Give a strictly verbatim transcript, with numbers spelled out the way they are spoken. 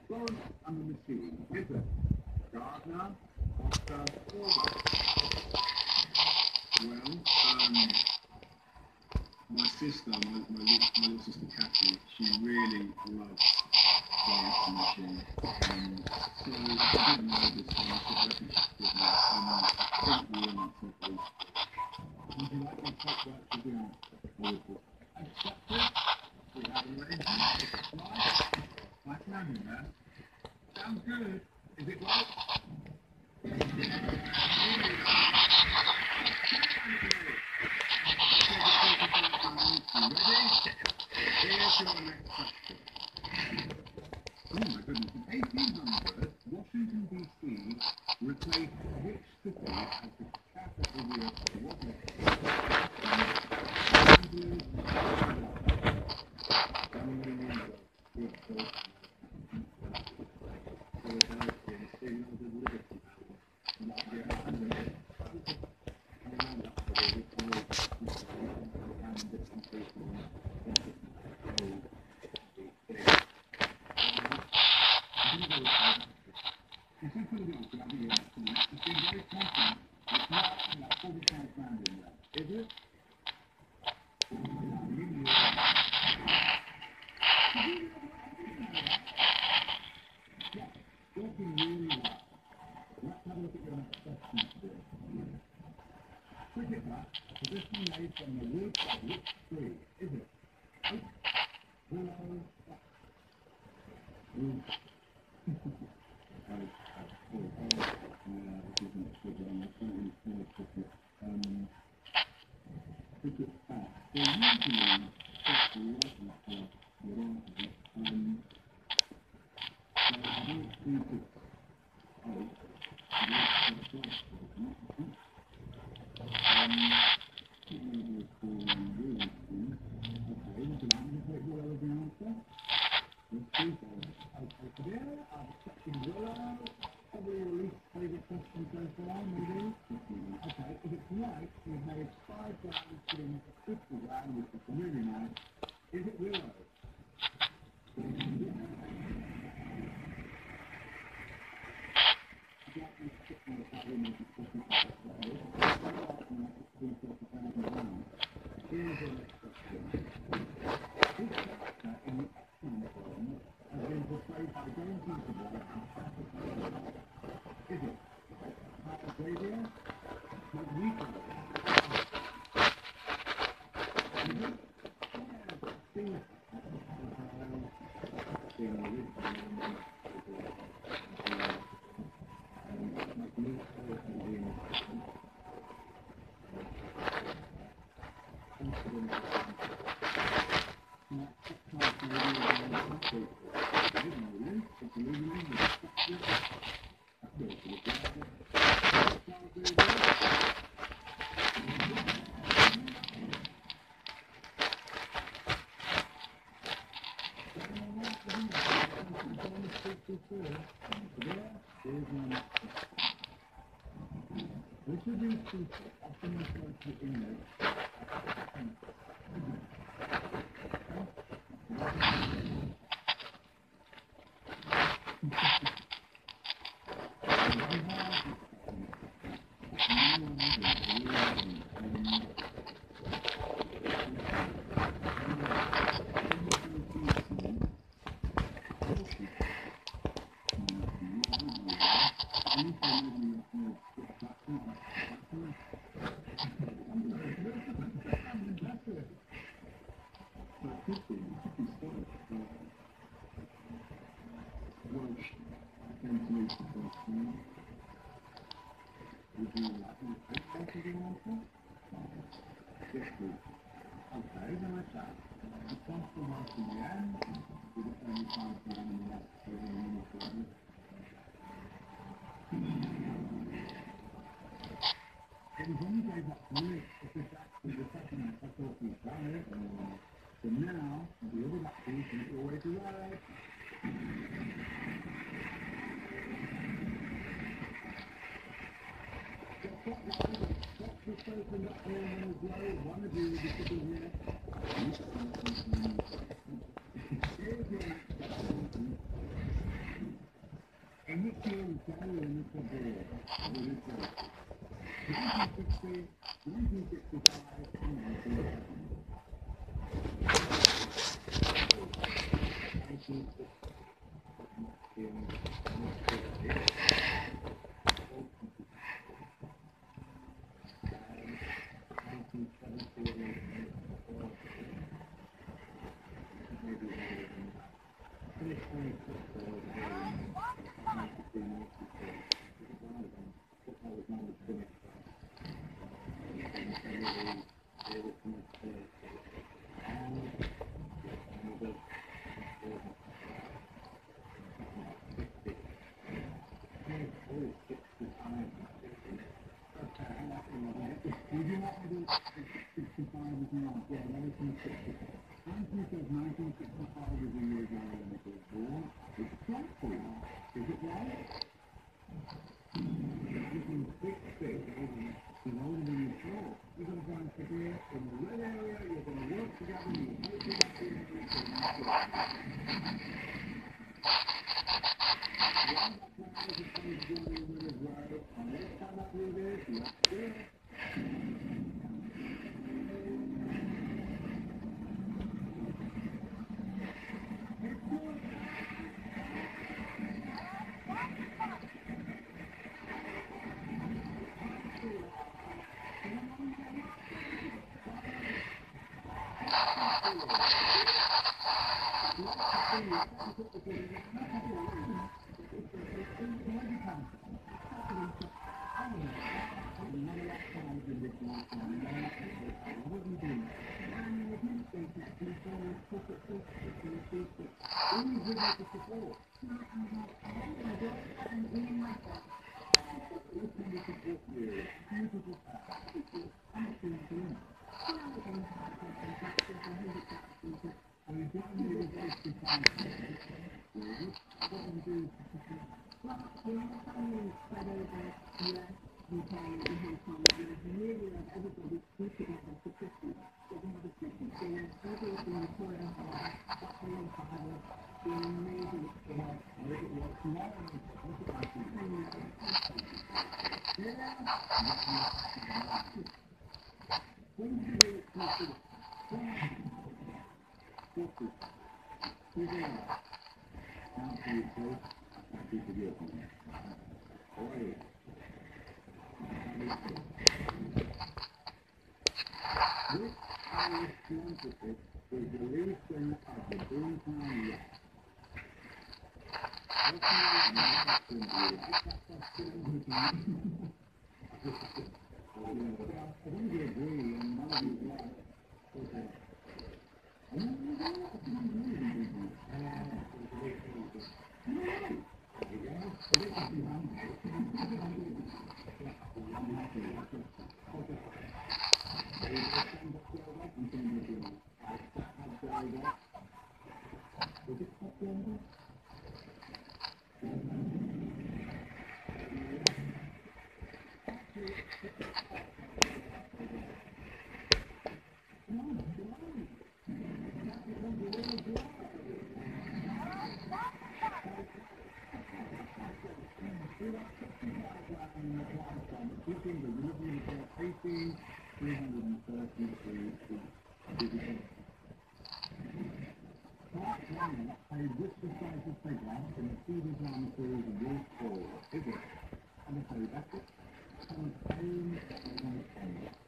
Florence and the Machine, is it? Gardner, Oscar, Orwell. Well, um, my sister, my, my, little, my little sister Kathy, she really loves Florence and the Machine. Um, so I didn't know this one, so I reckon she's good now. Um, I think we were not so would you like me to talk about the doing? I would do. Accepted. We have a ready. Nice. Nice landing there. Sounds good. Is it right? Here's your next question. Oh my goodness. In eighteen hundred, Washington, D C replaced which city as the capital of what And